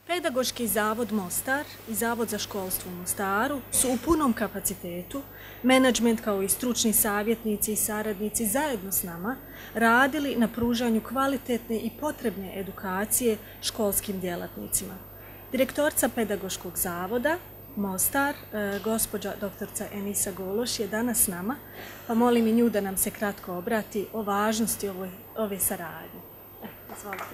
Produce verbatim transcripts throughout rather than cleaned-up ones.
Pedagoški zavod Mostar i Zavod za školstvo u Mostaru su u punom kapacitetu, menadžment kao i stručni savjetnici i saradnici zajedno s nama radili na pružanju kvalitetne i potrebne edukacije školskim djelatnicima. Direktorica Pedagoškog zavoda Mostar, gospođa doktorica Enisa Gološ je danas s nama, pa molim i nju da nam se kratko obrati o važnosti ove, ove saradnje. E, izvolite.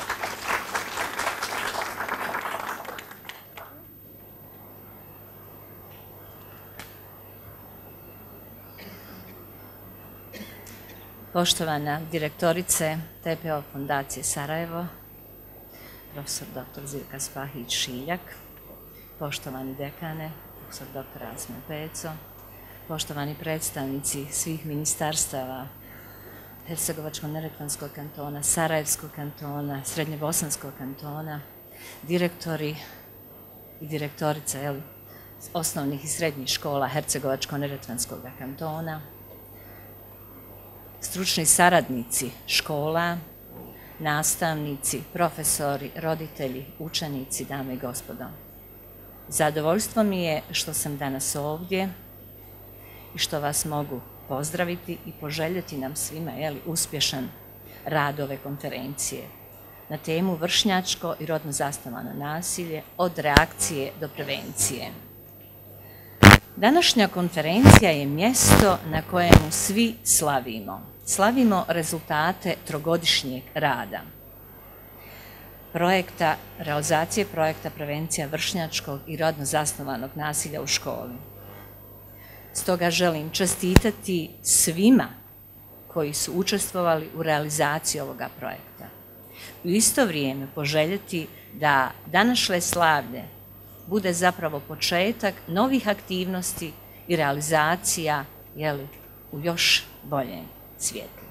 Poštovana direktorice T P O Fondacije Sarajevo, profesor doktor Zivka Spahić-Šiljak, poštovani dekane, profesor doktor Asma Peco, poštovani predstavnici svih ministarstava Hercegovačko-neretvanskog kantona, Sarajevskog kantona, Srednjebosanskog kantona, direktori i direktorica jel, osnovnih i srednjih škola Hercegovačko-neretvanskog kantona, stručni saradnici škola, nastavnici, profesori, roditelji, učenici, dame i gospodo. Zadovoljstvo mi je što sam danas ovdje i što vas mogu pozdraviti i poželjeti nam svima jeli, uspješan rad ove konferencije na temu vršnjačko i rodno zasnovano nasilje od reakcije do prevencije. Današnja konferencija je mjesto na kojemu svi slavimo. Slavimo rezultate trogodišnjeg rada. Projekta, realizacije projekta prevencija vršnjačkog i rodno zasnovanog nasilja u školi. Stoga želim čestitati svima koji su učestvovali u realizaciji ovoga projekta. U isto vrijeme poželjeti da današnje slavlje bude zapravo početak novih aktivnosti i realizacija jeli, u još boljem svijetu.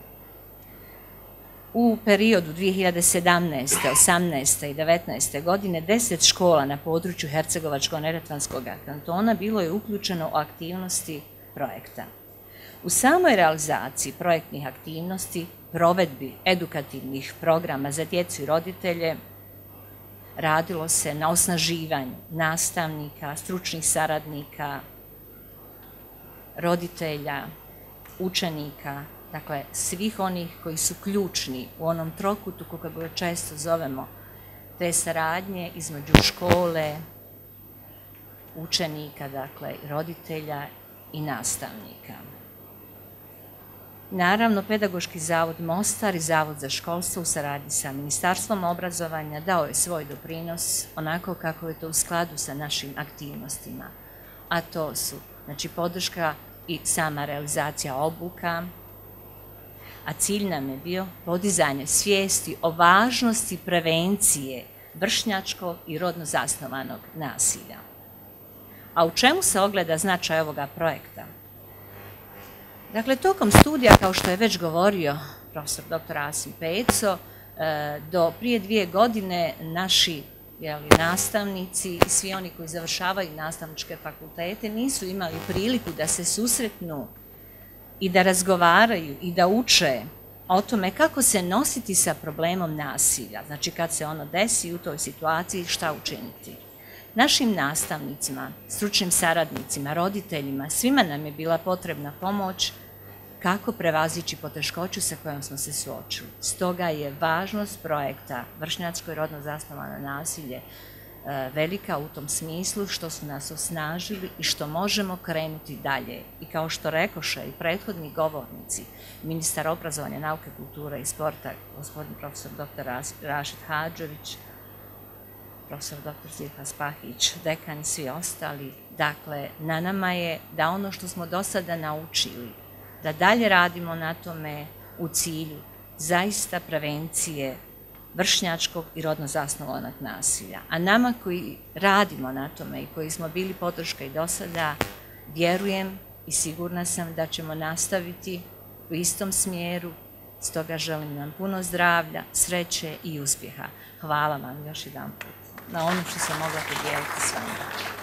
U periodu dvije hiljade sedamnaeste, osamnaeste i devetnaeste godine deset škola na području Hercegovačko-neretvanskog kantona bilo je uključeno u aktivnosti projekta. U samoj realizaciji projektnih aktivnosti, provedbi edukativnih programa za djecu i roditelje, radilo se na osnaživanju nastavnika, stručnih saradnika, roditelja, učenika, dakle svih onih koji su ključni u onom trokutu, kako ga često zovemo, te saradnje između škole, učenika, dakle roditelja i nastavnika. Naravno, Pedagoški zavod Mostar i Zavod za školstvo u saradnji sa Ministarstvom obrazovanja dao je svoj doprinos onako kako je to u skladu sa našim aktivnostima, a to su znači, podrška i sama realizacija obuka, a cilj nam je bio podizanje svijesti o važnosti prevencije vršnjačkog i rodno zasnovanog nasilja. A u čemu se ogleda značaj ovoga projekta? Dakle, tokom studija, kao što je već govorio profesor doktor Asim Peco, do prije dvije godine naši jeli, nastavnici i svi oni koji završavaju nastavničke fakultete nisu imali priliku da se susretnu i da razgovaraju i da uče o tome kako se nositi sa problemom nasilja. Znači kad se ono desi u toj situaciji šta učiniti. Našim nastavnicima, stručnim saradnicima, roditeljima, svima nam je bila potrebna pomoć kako prevazići poteškoću sa kojom smo se suočili. Stoga je važnost projekta vršnjačko i rodno zasnovano nasilje velika u tom smislu što su nas osnažili i što možemo krenuti dalje. I kao što rekoše i prethodni govornici, ministar obrazovanja, nauke, kulture i sporta, gospodin profesor doktor Rašid Hadžović, profesor doktor Zivka Spahić, dekan i svi ostali, dakle, na nama je da ono što smo do sada naučili, da dalje radimo na tome u cilju zaista prevencije vršnjačkog i rodno zasnovanog nasilja. A nama koji radimo na tome i koji smo bili podrška i do sada, vjerujem i sigurna sam da ćemo nastaviti u istom smjeru. Stoga želim nam puno zdravlja, sreće i uspjeha. Hvala vam još jedan put na ono što sam mogla podijeliti s vama.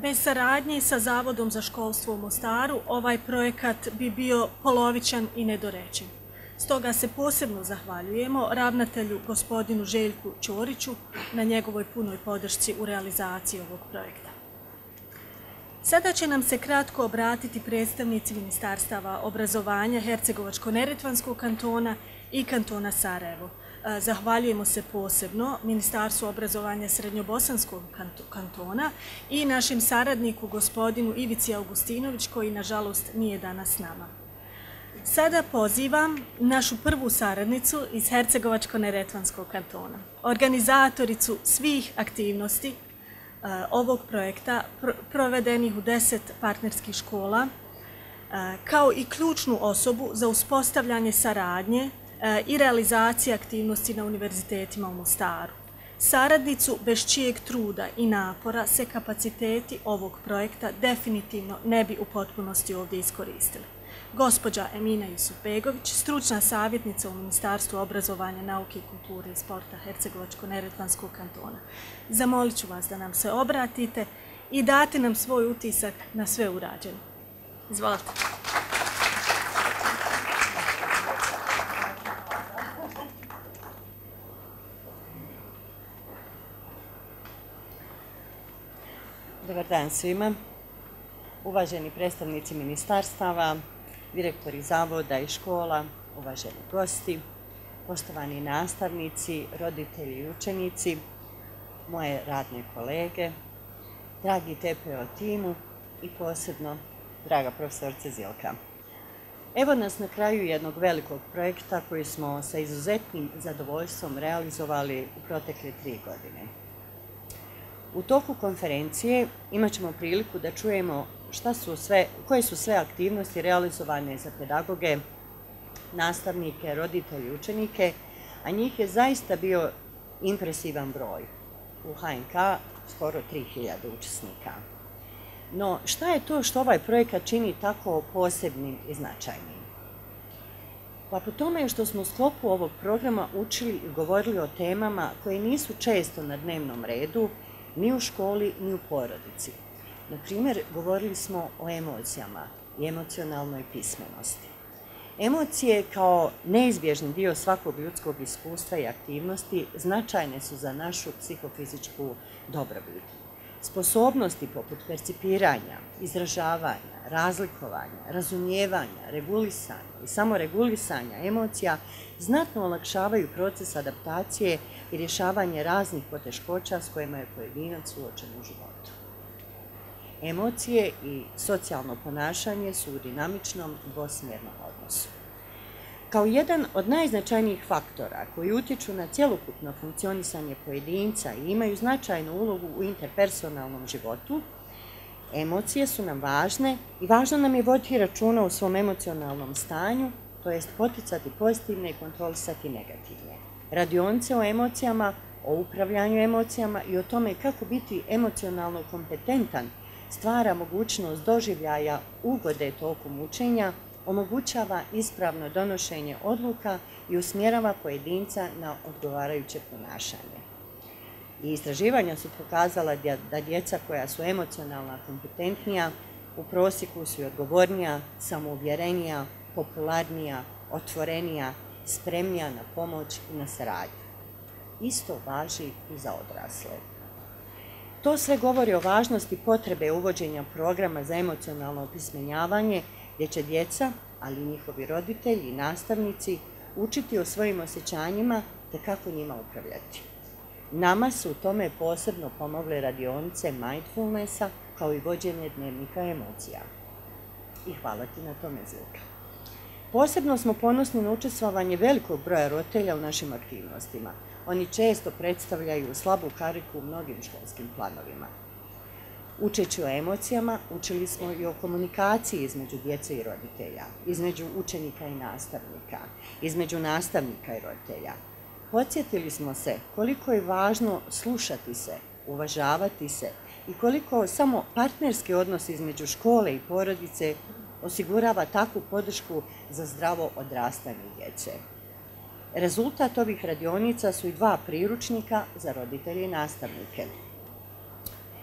Bez saradnje sa Zavodom za školstvo u Mostaru ovaj projekat bi bio polovičan i nedorečen. Stoga se posebno zahvaljujemo ravnatelju gospodinu Željku Ćoriću na njegovoj punoj podršci u realizaciji ovog projekta. Sada će nam se kratko obratiti predstavnici Ministarstava obrazovanja Hercegovačko-neretvanskog kantona i kantona Sarajevo. Zahvaljujemo se posebno Ministarstvu obrazovanja Srednjobosanskog kantona i našem saradniku gospodinu Ivici Augustinović koji nažalost nije danas s nama. Sada pozivam našu prvu saradnicu iz Hercegovačko-neretvanskog kantona, organizatoricu svih aktivnosti ovog projekta provedenih u deset partnerskih škola, kao i ključnu osobu za uspostavljanje saradnje i realizacije aktivnosti na univerzitetima u Mostaru. Saradnicu bez čijeg truda i napora se kapaciteti ovog projekta definitivno ne bi u potpunosti ovdje iskoristili. Gospođa Emina Jusufbegović, stručna savjetnica u Ministarstvu obrazovanja, nauke i kulture i sporta Hercegovačko-neretvanskog kantona. Zamolit ću vas da nam se obratite i date nam svoj utisak na sve urađeno. Izvolite. Dobar dan svima. Uvaženi predstavnici ministarstava, direktori zavoda i škola, uvaženi gosti, poštovani nastavnici, roditelji i učenici, moje radne kolege, dragi T P O timu i posebno draga profesorice Zilka. Evo nas na kraju jednog velikog projekta koji smo sa izuzetnim zadovoljstvom realizovali u protekle tri godine. U toku konferencije imat ćemo priliku da čujemo šta su sve, koje su sve aktivnosti realizovane za pedagoge, nastavnike, roditelje i učenike, a njih je zaista bio impresivan broj. U H N K skoro tri hiljade učesnika. No, šta je to što ovaj projekat čini tako posebnim i značajnim? Pa po tome što smo u sklopu ovog programa učili i govorili o temama koje nisu često na dnevnom redu, ni u školi, ni u porodici. Na primjer, govorili smo o emocijama i emocionalnoj pismenosti. Emocije kao neizbježni dio svakog ljudskog iskustva i aktivnosti značajne su za našu psihofizičku dobrobit. Sposobnosti poput percipiranja, izražavanja, razlikovanja, razumijevanja, regulisanja i samoregulisanja emocija znatno olakšavaju proces adaptacije i rješavanje raznih poteškoća s kojima je pojedinac suočen u životu. Emocije i socijalno ponašanje su u dinamičnom dvosmjernom odnosu. Kao jedan od najznačajnijih faktora koji utječu na cjelokupno funkcionisanje pojedinca i imaju značajnu ulogu u interpersonalnom životu, emocije su nam važne i važno nam je voditi računa u svom emocionalnom stanju, to jest poticati pozitivne i kontrolisati negativne. Radionice o emocijama, o upravljanju emocijama i o tome kako biti emocionalno kompetentan stvara mogućnost doživljaja ugode tokom učenja, omogućava ispravno donošenje odluka i usmjerava pojedinca na odgovarajuće ponašanje. I istraživanja su pokazala da djeca koja su emocionalno kompetentnija u prosjeku su i odgovornija, samouvjerenija, popularnija, otvorenija, spremnija na pomoć i na saradnju. Isto važi i za odrasle. To sve govori o važnosti potrebe uvođenja programa za emocionalno opismenjavanje gdje će djeca, ali i njihovi roditelji i nastavnici učiti o svojim osjećanjima te kako njima upravljati. Nama su u tome posebno pomogle radionice mindfulnessa kao i vođenje dnevnika emocija. I hvala ti na tome, Zilka. Posebno smo ponosni na učestvovanje velikog broja roditelja u našim aktivnostima. Oni često predstavljaju slabu kariku u mnogim školskim planovima. Učeći o emocijama, učili smo i o komunikaciji između djece i roditelja, između učenika i nastavnika, između nastavnika i roditelja. Podsjetili smo se koliko je važno slušati se, uvažavati se i koliko samo partnerski odnos između škole i porodice osigurava takvu podršku za zdravo odrastanje djece. Rezultat ovih radionica su i dva priručnika za roditelje i nastavnike.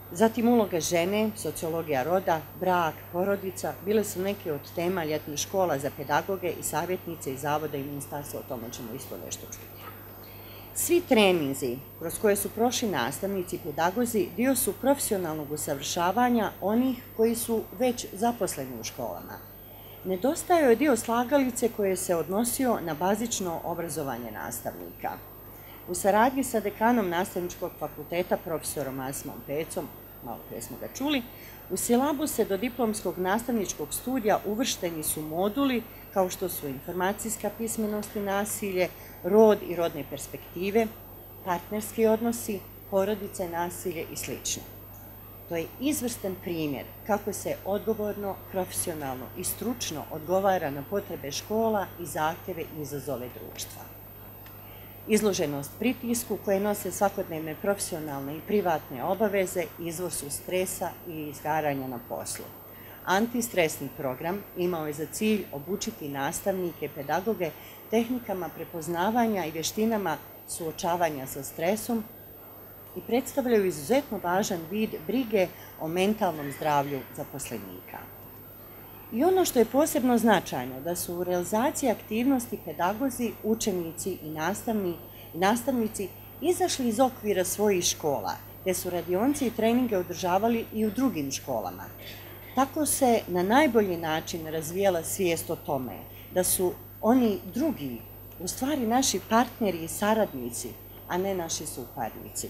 Zatim uloga žene, sociologija roda, brak, porodica, bile su neke od tema ljetnih škola za pedagoge i savjetnice iz Zavoda i Ministarstva, o tome ćemo isto nešto čuti. Svi treninzi kroz koje su prošli nastavnici i pedagozi dio su profesionalnog usavršavanja onih koji su već zaposleni u školama. Nedostajao je dio slagalice koje se odnosio na bazično obrazovanje nastavnika. U saradnji sa dekanom Nastavničkog fakulteta, profesorom Asimom Pecom, malo prije smo ga čuli, u silabuse do diplomskog nastavničkog studija uvršteni su moduli kao što su informacijska pismenost i nasilje, rod i rodne perspektive, partnerski odnosi, porodica i nasilje i sl. To je izvrstan primjer kako se odgovorno, profesionalno i stručno odgovara na potrebe škola i zahtjeve i izazove društva. Izloženost pritisku koje nose svakodnevne profesionalne i privatne obaveze izvor su stresa i izgaranja na poslu. Antistresni program imao je za cilj obučiti nastavnike, pedagoge tehnikama prepoznavanja i vještinama suočavanja sa stresom i predstavljaju izuzetno važan vid brige o mentalnom zdravlju zaposlenika. I ono što je posebno značajno, da su u realizaciji aktivnosti pedagozi, učenici i nastavnici izašli iz okvira svojih škola, te su radionice i treninge održavali i u drugim školama. Tako se na najbolji način razvijala svijest o tome da su oni drugi, u stvari naši partneri i saradnici, a ne naši suparnici.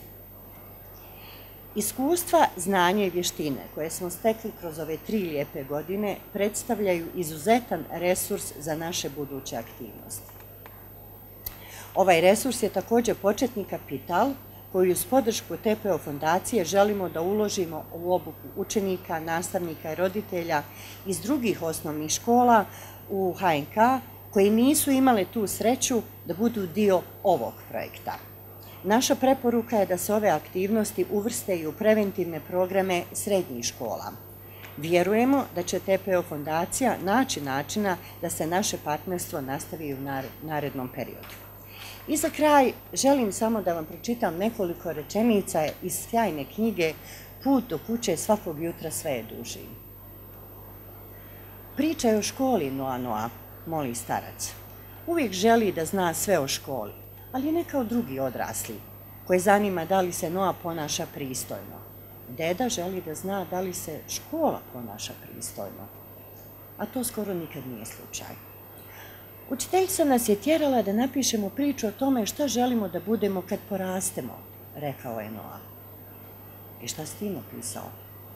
Iskustva, znanje i vještine koje smo stekli kroz ove tri lijepe godine predstavljaju izuzetan resurs za naše buduće aktivnosti. Ovaj resurs je također početni kapital koji uz podršku T P O fondacije želimo da uložimo u obuku učenika, nastavnika i roditelja iz drugih osnovnih škola u H N K koji nisu imale tu sreću da budu dio ovog projekta. Naša preporuka je da se ove aktivnosti uvrste i u preventivne programe srednjih škola. Vjerujemo da će T P O fondacija naći načina da se naše partnerstvo nastavi u narednom periodu. I za kraj želim samo da vam pročitam nekoliko rečenica iz sjajne knjige Put do kuće svakog jutra sve je duži. Pričaj o školi, Noa Noa, moli starac. Uvijek želi da zna sve o školi, ali ne kao drugi odrasli, koje zanima da li se Noa ponaša pristojno. Deda želi da zna da li se škola ponaša pristojno, a to skoro nikad nije slučaj. Učiteljica nas je tjerala da napišemo priču o tome šta želimo da budemo kad porastemo, rekao je Noa. I šta si ti napisao?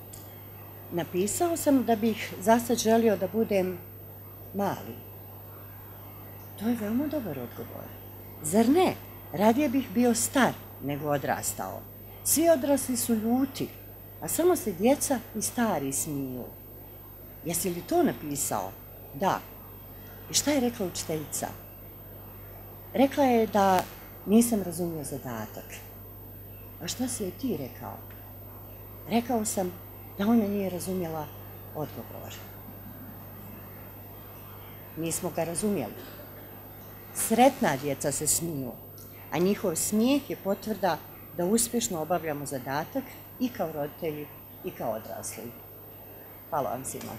Napisao sam da bih zasad želio da budem mali. To je veoma dobar odgovor. Zar ne? Radije bih bio star nego odrastao. Svi odrasli su ljuti, a samo se djeca i stari smiju. Jesi li to napisao? Da. I šta je rekla učiteljica? Rekla je da nisam razumio zadatak. A šta si joj ti rekao? Rekao sam da ona nije razumjela odgovor. Nismo ga razumjeli. Sretna djeca se smiju, a njihov smijeh je potvrda da uspješno obavljamo zadatak i kao roditelji i kao odrasli. Hvala vam svima.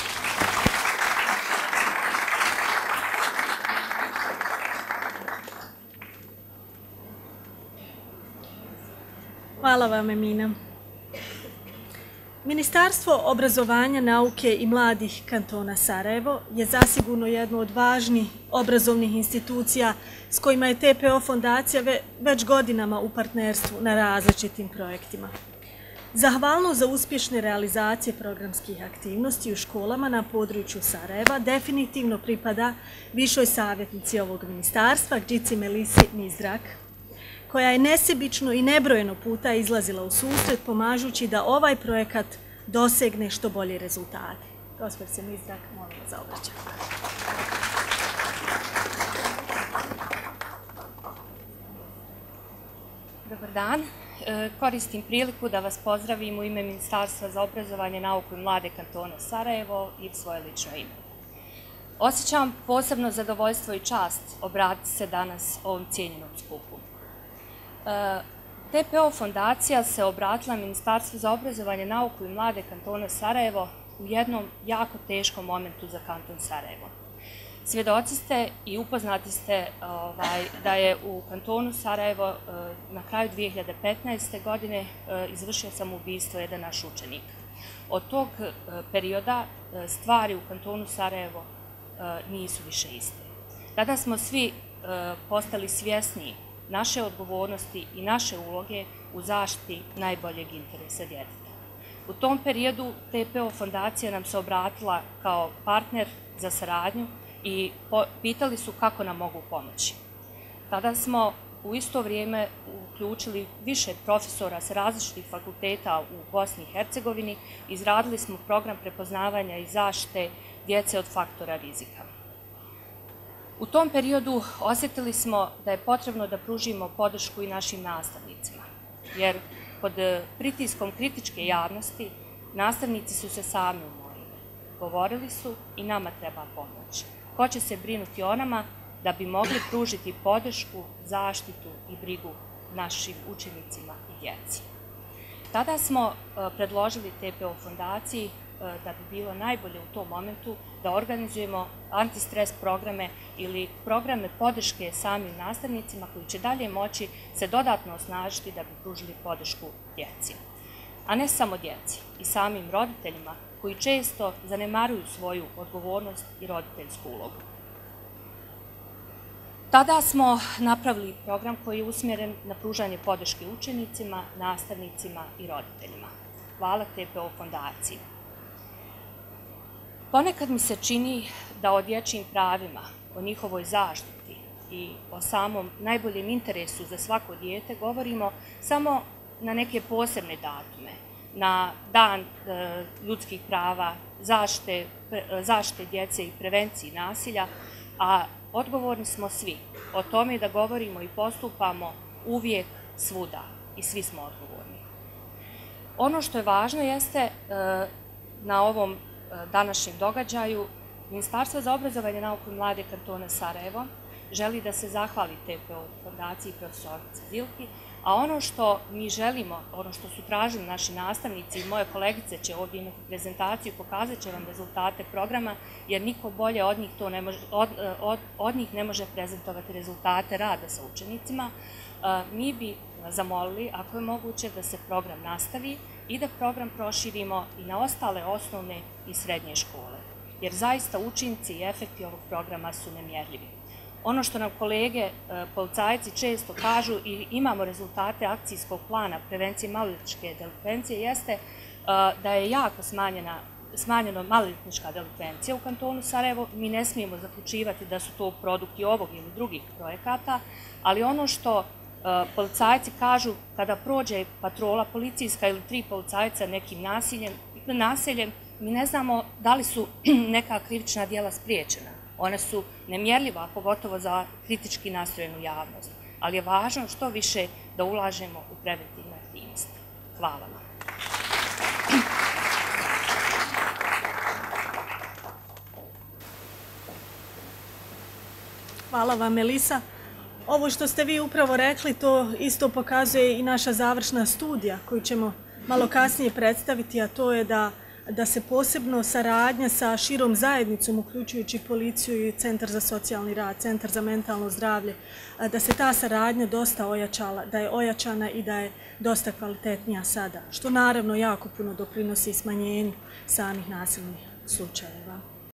Hvala vam, Emina. Ministarstvo obrazovanja, nauke i mladih kantona Sarajevo je zasigurno jedno od važnih obrazovnih institucija s kojima je T P O fondacija već godinama u partnerstvu na različitim projektima. Zahvalnost za uspješne realizacije programskih aktivnosti u školama na području Sarajeva definitivno pripada višoj savjetnici ovog ministarstva, Gđici Melisi Mizrak, koja je nesebično i nebrojeno puta izlazila u susret pomažući da ovaj projekat dosegne što bolje rezultate. Gospođice Mizrak, molim vas za obraćanje. Dobar dan. Koristim priliku da vas pozdravim u ime Ministarstva za obrazovanje, nauku i mlade kantona Sarajevo i svoje lično ime. Osjećam posebno zadovoljstvo i čast obratiti se danas ovom cijenjenom skupu. T T P O fondacija se obratila Ministarstvu za obrazovanje, nauku i mlade kantona Sarajevo u jednom jako teškom momentu za kanton Sarajevo. Svjedoci ste i upoznati ste ovaj, da je u kantonu Sarajevo na kraju dvije hiljade petnaeste. godine izvršio samoubistvo jedan naš učenik. Od tog perioda stvari u kantonu Sarajevo nisu više iste. Tada smo svi postali svjesni naše odgovornosti i naše uloge u zaštiti najboljeg interesa djeteta. U tom periodu T P O fondacija nam se obratila kao partner za saradnju i pitali su kako nam mogu pomoći. Tada smo u isto vrijeme uključili više profesora s različitih fakulteta u Bosni i Hercegovini, izradili smo program prepoznavanja i zaštite djece od faktora rizika. U tom periodu osjetili smo da je potrebno da pružimo podršku i našim nastavnicima, jer pod pritiskom kritičke javnosti nastavnici su se sami umorili. Govorili su i nama treba pomoć. Ko će se brinuti o nama da bi mogli pružiti podršku, zaštitu i brigu našim učenicima i djeci. Tada smo predložili T P O fondaciji da bi bilo najbolje u tom momentu da organizujemo antistres programe ili programe podrške samim nastavnicima koji će dalje moći se dodatno osnažiti da bi pružili podršku djeci. A ne samo djeci, i samim roditeljima koji često zanemaruju svoju odgovornost i roditeljsku ulogu. Tada smo napravili program koji je usmjeren na pružanje podrške učenicima, nastavnicima i roditeljima. Hvala T P O fondaciji. Ponekad mi se čini da o dječjim pravima, o njihovoj zaštiti i o samom najboljem interesu za svako dijete govorimo samo na neke posebne datume, na dan e, ljudskih prava, zaštite, zaštite djece i prevenciji nasilja, a odgovorni smo svi o tome da govorimo i postupamo uvijek svuda i svi smo odgovorni. Ono što je važno jeste e, na ovom današnjem događaju Ministarstvo za obrazovanje, nauku i mlade kantona Sarajevo želi da se zahvali T P O fondaciji i profesorici Zilki, a ono što mi želimo, ono što su tražili naši nastavnici i moje kolegice će ovdje imati prezentaciju, pokazat će vam rezultate programa, jer niko bolje od njih, to ne može, od, od, od njih ne može prezentovati rezultate rada sa učenicima. Mi bi zamolili, ako je moguće, da se program nastavi i da program proširimo i na ostale osnovne i srednje škole, jer zaista učinci i efekti ovog programa su nemjerljivi. Ono što nam kolege policajci često kažu i imamo rezultate akcijskog plana prevencije maloljetničke delikvencije jeste da je jako smanjena smanjeno maloljetnička delikvencija u kantonu Sarajevo. Mi ne smijemo zaključivati da su to produkti ovog ili drugih projekata, ali ono što policajci kažu kada prođe patrola policijska ili tri policajca nekim nasiljem, naseljem, mi ne znamo da li su neka krivična djela spriječena. One su nemjerljiva, pogotovo za kritički nastrojenu javnost, ali je važno što više da ulažemo u preventivne aktivnosti. Hvala vam. Hvala vam, Melisa. Ovo što ste vi upravo rekli, to isto pokazuje i naša završna studija koju ćemo malo kasnije predstaviti, a to je da, da se posebno saradnja sa širom zajednicom, uključujući policiju i Centar za socijalni rad, Centar za mentalno zdravlje, da se ta saradnja dosta ojačala, da je ojačana i da je dosta kvalitetnija sada, što naravno jako puno doprinosi smanjenju samih nasilnih slučajeva.